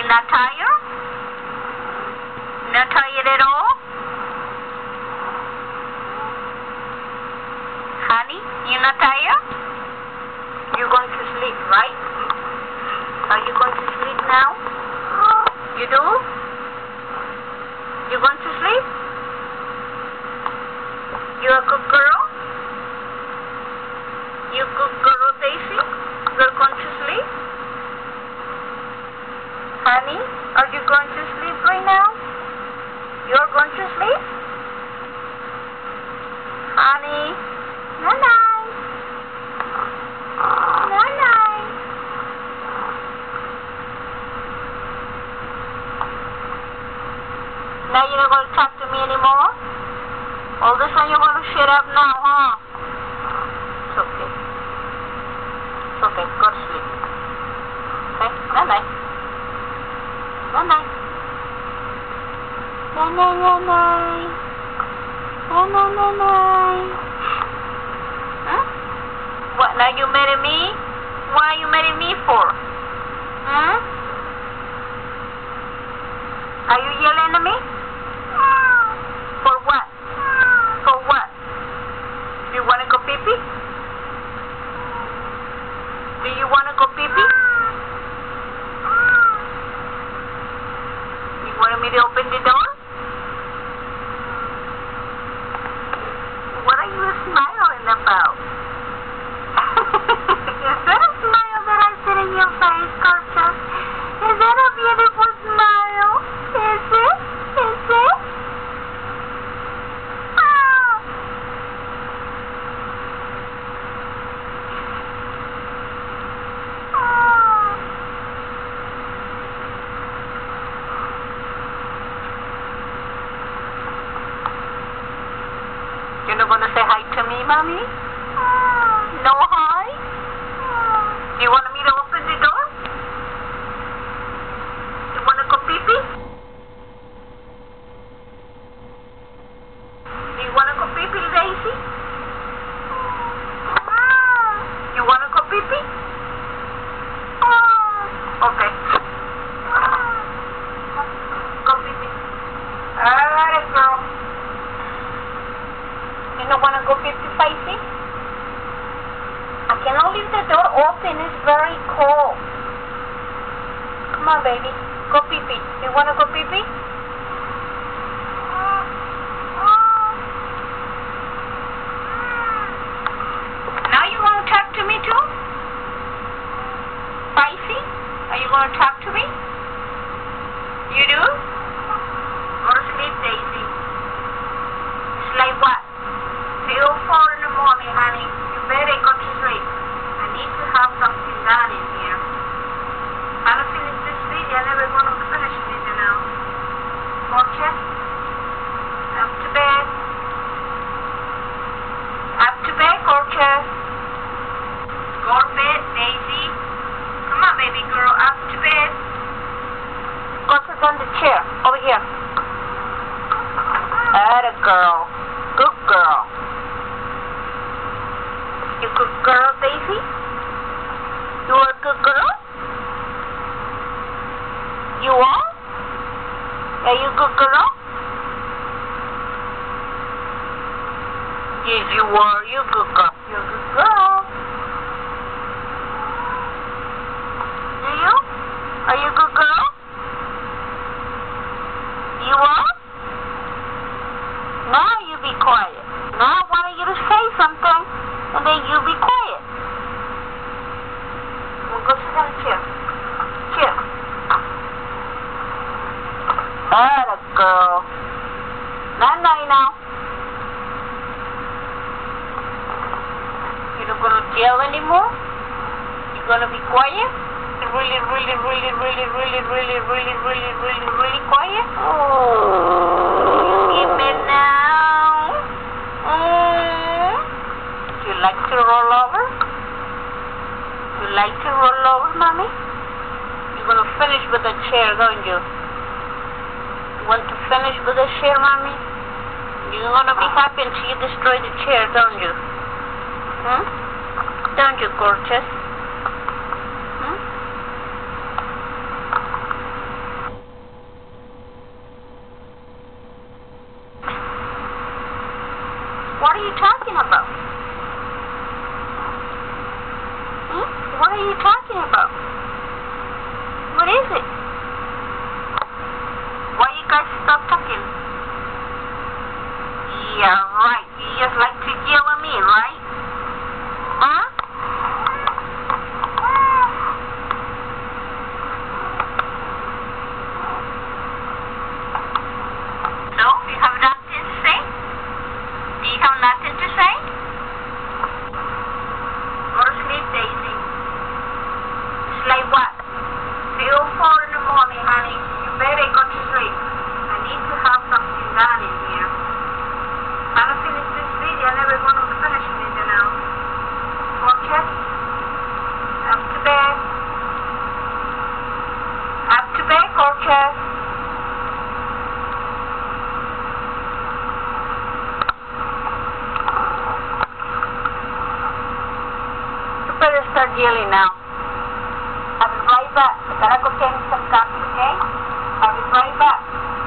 not tired? Not tired at all? Honey, you not tired? You're going to sleep, right? Are you going to sleep now? You do? You going to sleep? You a good girl? You good girl, Daisy? You're going to sleep? Honey, are you going to sleep right now? You're going to sleep? Honey, night-night. Night-night. Now you're not going to talk to me anymore? All this time you're going to shut up now, huh? It's okay. It's okay. Go to sleep. Okay? Night-night. Night-night. Night-night. Night-night. Huh? What, now you mad at me? Why are you mad at me for? Hmm? Are you yelling at me? For what? For what? Do you want to go pee-pee? Do you want to go pee-pee? You wanted me to open the door? What are you smiling about? Is that a smile that I see in your face, Gorgeous? Is that a beautiful smile? Is it? Is it? Oh. Oh. You're not going to say hi to me, Mommy? No hi? Do you want me to open the door? You want to go pee-pee? Do you want to go pee-pee, Daisy? You want to go pee-pee? Okay. Go pee-pee. Alright, girl. You don't want to go pee-pee, Spicy? I cannot leave the door open. It's very cold. Come on, baby. Go pee-pee. You want to go pee-pee? Now you want to talk to me too? Spicy? Are you going to talk to me? You do? Go to sleep, Daisy. It's like what? 3 or 4 in the morning, honey. You better go to sleep. I need to have something done in here. I don't finish this video. I'm never going to finish it now. Gorgeous? Up to bed. Up to bed, Gorgeous. Go to bed, Daisy. Come on, baby girl. Up to bed. Go sit on the chair. Over here. Atta girl. Good girl. You good girl, Daisy? You are a good girl? You are? Are you a good girl? Yes, you are. You're a good girl. You're a good girl. Do you? Are you a good girl? You are? Now you be quiet. Now I want you to say something, and then you be quiet. We'll go sit on the chair. Chair. Atta girl. Night-night now. You're not going to yell anymore? You're going to be quiet? Really quiet? Give me now. Do you like to roll over? You like to roll over, Mommy? You're going to finish with the chair, don't you? You want to finish with the chair, Mommy? You're going to be happy until you destroy the chair, don't you? Hmm? Don't you, Gorgeous? Hmm? What are you talking about? What is it? Why you guys stop talking? Yeah, right. You just like to yell at me, right? Huh? So, you have nothing to say? Do you have nothing to say? Go to sleep, Daisy. It's like what? 3:04 in the morning, honey. You better go to sleep. I need to have something done in here. If I don't finish this video, I'm never going to finish anything else. Okay? Up to bed. Up to bed, okay? You better start yelling now. I'll be right back. I gotta go get me some coffee, okay? I'll be right back.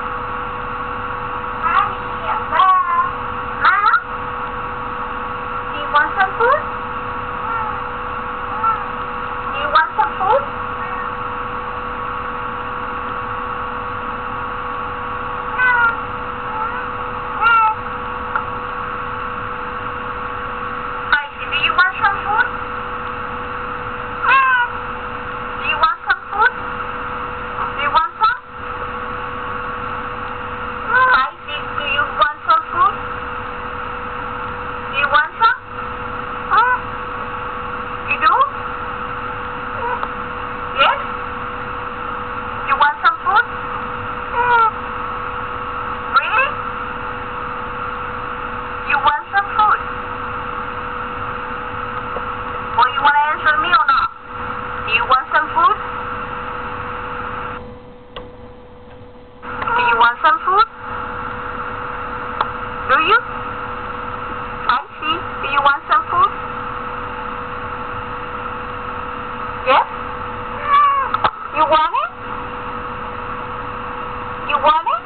Honey, I'm back. Mama? Do you want some food? Do you want some food? Spicy, do you want some food? Do you want some food? Do you want some? Spicy, do you want some food? Do you want some? You do? Yes? You want some food? Really? You want some food? Well, you want to answer me or not? Do you want some food? Do you want some food? Do you? I see. Do you want some food? Yes? You want it? You want it?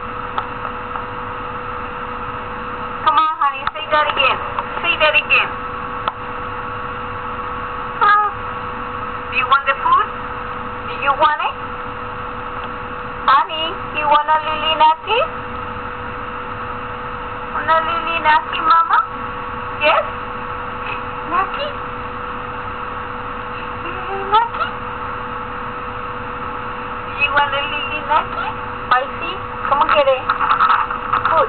Come on, honey. Say that again. Say that again. Do you want the food? Do you want it? Honey, you want a lily naki? Want a lily naki, mama? Yes? Naki? Lily naki? Do you want a lily naki? Spicy? Come on, get it. Good.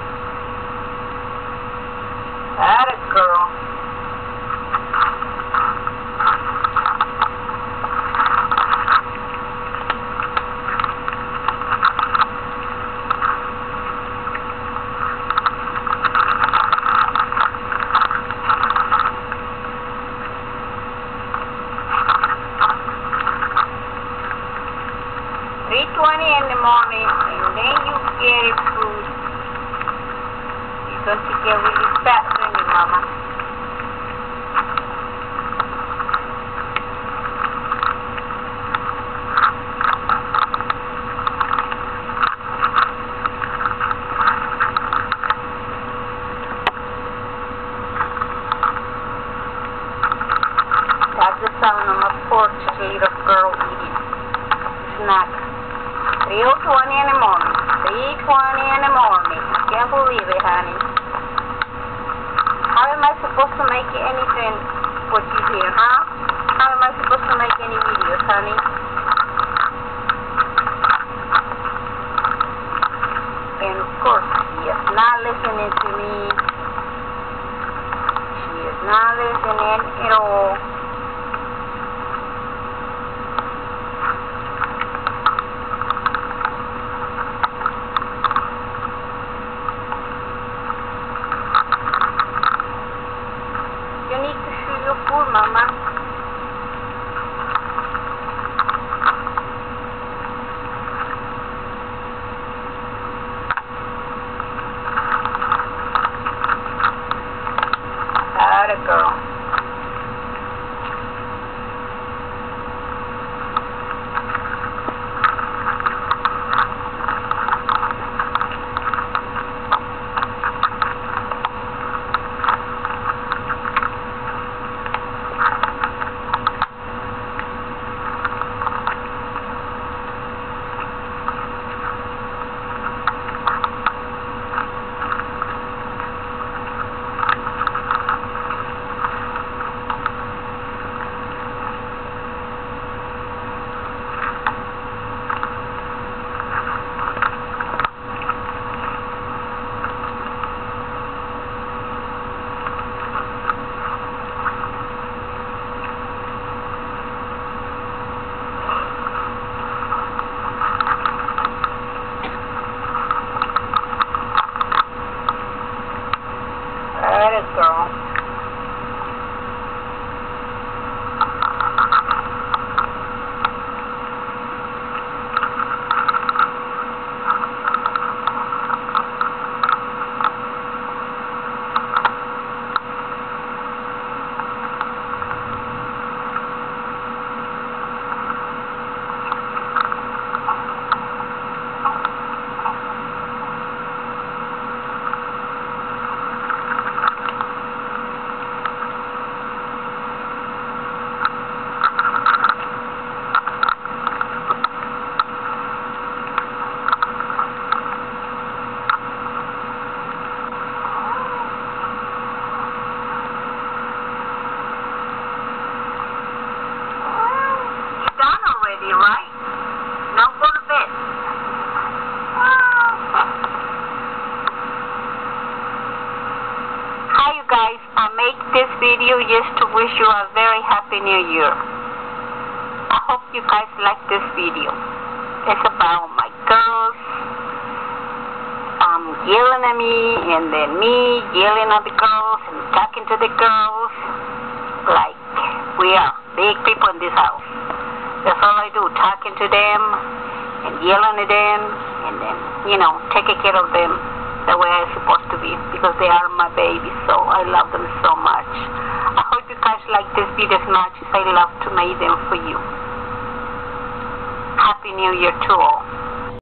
Atta girl. In the morning, and then you get food. You're going to get really fat, don't you, mama? That's the sound on my porch, a little girl eating snack. 3:20 in the morning. 3:20 in the morning. I can't believe it, honey. How am I supposed to make anything for you here, huh? How am I supposed to make any videos, honey? And of course, she is not listening to me. She is not listening at all. You need to chew your food, mama. Atta girl. video just to wish you a very happy new year. I hope you guys like this video. It's about my girls yelling at me, and then me yelling at the girls and talking to the girls like we are big people in this house. That's all I do, talking to them and yelling at them, and then, you know, taking care of them the way I'm supposed to be, because they are my babies, so I love them so much. I hope you guys like this video as much as I love to make them for you. Happy New Year to all.